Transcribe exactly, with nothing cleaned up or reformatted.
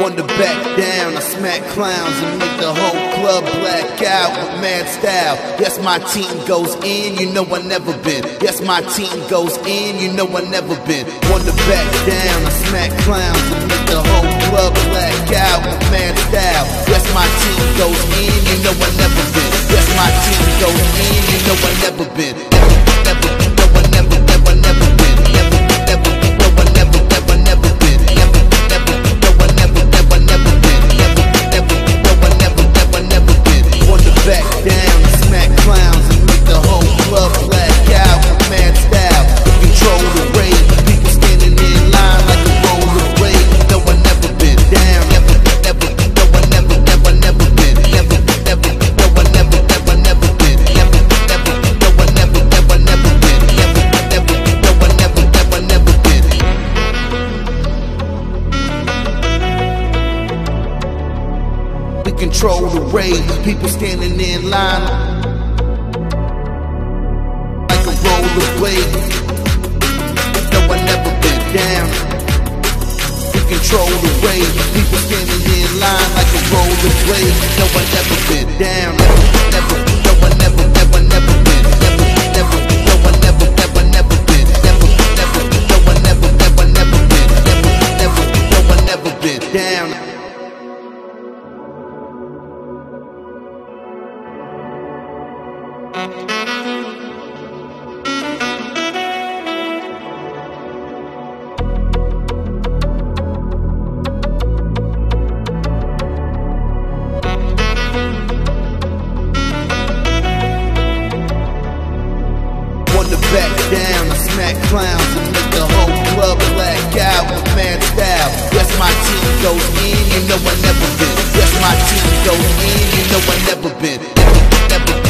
Wonder back down, I smack clowns and make the whole club black out with mad style. Yes, my team goes in, you know I never been. Yes, my team goes in, you know I never been. Wonder back down, I smack clowns and make the whole club black out with mad style. Yes, my team goes in, you know I never been. Yes, my team goes in, you know I never been. Never, never, no I never, never, never been. Never, never, no I never, never, never been. Never, never, no I never, never, never been. Never, never, no I never, never, never been. Wonder back down, smack clowns and make the whole club black out with mad style. Control the rave, people standing in line like a rollerblade. No I never been down. Never, never, no I never, never, never been. Never, never, no I never, never, never been. Never, never, no I never, never, never been. Never, never, no I never, never, never been. We control the rave, people standing in line like a rollerblade. No, I never been down. We control the rave, people standing in line like a rollerblade. No, I never been down. Never, no, I never, never, never been. Never, never, no, I never, never, never been. Never, never, no, I never, never, never been. Never, never, no, I never been down. Back down, I smack clowns and make the whole club black out with mad style. Yes, my team goes in, you know I never been. Yes, my team goes in, you know I never been. Never, never.